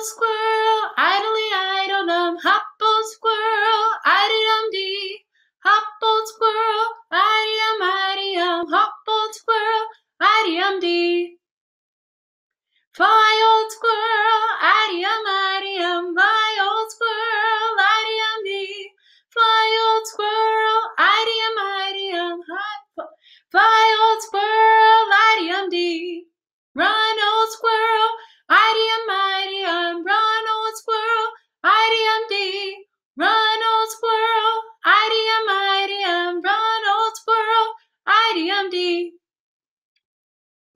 old squirrel, idly idle-dum. Hop, old squirrel, idly-dum-dee. Hop, old squirrel, idly-dum, idly-dum. Hop, old squirrel, idly-dum-dee.